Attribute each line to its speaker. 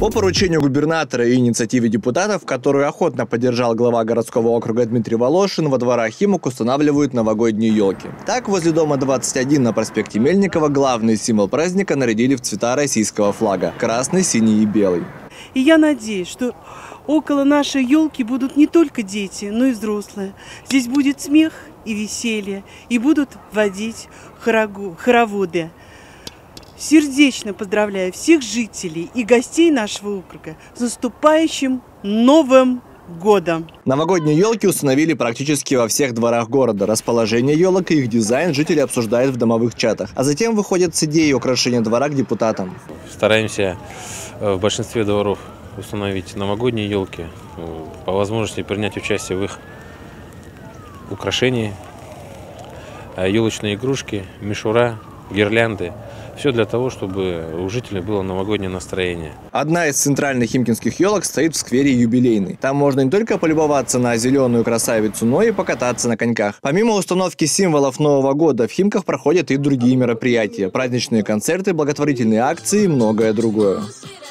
Speaker 1: По поручению губернатора и инициативе депутатов, которую охотно поддержал глава городского округа Дмитрий Волошин, во дворах Химок устанавливают новогодние елки. Так, возле дома 21 на проспекте Мельникова главный символ праздника нарядили в цвета российского флага – красный, синий и белый.
Speaker 2: И я надеюсь, что около нашей елки будут не только дети, но и взрослые. Здесь будет смех и веселье, и будут водить хороводы. Сердечно поздравляю всех жителей и гостей нашего округа с наступающим Новым годом!
Speaker 1: Новогодние елки установили практически во всех дворах города. Расположение елок и их дизайн жители обсуждают в домовых чатах. А затем выходят с идеей украшения двора к депутатам.
Speaker 3: Стараемся в большинстве дворов установить новогодние елки. По возможности принять участие в их украшении. Елочные игрушки, мишура, гирлянды. Все для того, чтобы у жителей было новогоднее настроение.
Speaker 1: Одна из центральных химкинских елок стоит в сквере Юбилейный. Там можно не только полюбоваться на зеленую красавицу, но и покататься на коньках. Помимо установки символов Нового года, в Химках проходят и другие мероприятия. Праздничные концерты, благотворительные акции и многое другое.